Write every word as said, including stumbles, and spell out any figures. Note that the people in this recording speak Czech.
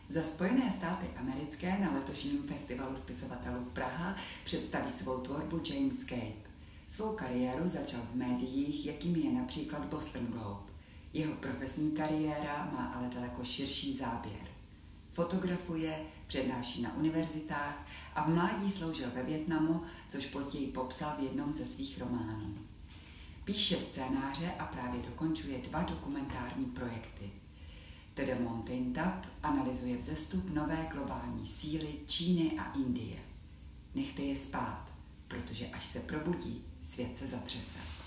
Za Spojené státy americké na letošním festivalu spisovatelů Praha představí svou tvorbu James Cape. Svou kariéru začal v médiích, jakými je například Boston Globe. Jeho profesní kariéra má ale daleko širší záběr. Fotografuje, přednáší na univerzitách a v mládí sloužil ve Vietnamu, což později popsal v jednom ze svých románů. Píše scénáře a právě dokončuje dva dokumentární projekty. The Mountain Top analyzuje vzestup nové globální síly Číny a Indie. Nechte je spát, protože až se probudí, svět se zatřese.